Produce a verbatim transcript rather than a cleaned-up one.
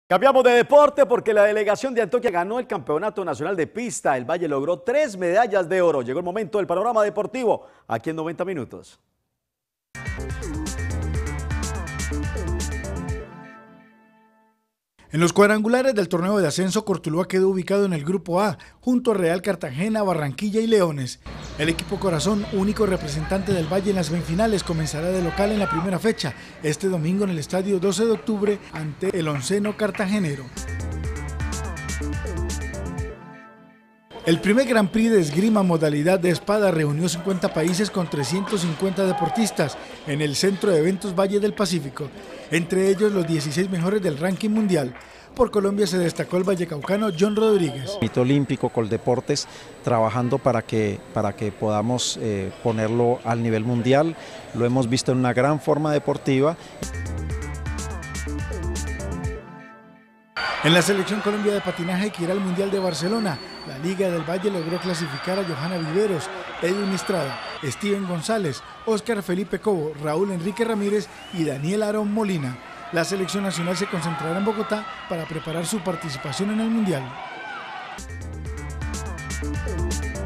Cambiamos de deporte porque la delegación de Antioquia ganó el Campeonato Nacional de Pista. El Valle logró tres medallas de oro. Llegó el momento del panorama deportivo aquí en noventa minutos. En los cuadrangulares del torneo de ascenso, Cortuluá quedó ubicado en el grupo A, junto a Real Cartagena, Barranquilla y Leones. El equipo Corazón, único representante del Valle en las semifinales, comenzará de local en la primera fecha, este domingo en el estadio doce de octubre, ante el onceno cartagenero. El primer Grand Prix de esgrima modalidad de espada reunió cincuenta países con trescientos cincuenta deportistas en el Centro de Eventos Valle del Pacífico, entre ellos los dieciséis mejores del ranking mundial. Por Colombia se destacó el vallecaucano John Rodríguez. Mito olímpico, Coldeportes, trabajando para que, para que podamos eh, ponerlo al nivel mundial. Lo hemos visto en una gran forma deportiva. En la selección Colombia de patinaje que irá al Mundial de Barcelona, la Liga del Valle logró clasificar a Johanna Viveros, Edwin Estrada, Steven González, Óscar Felipe Cobo, Raúl Enrique Ramírez y Daniel Aarón Molina. La selección nacional se concentrará en Bogotá para preparar su participación en el Mundial.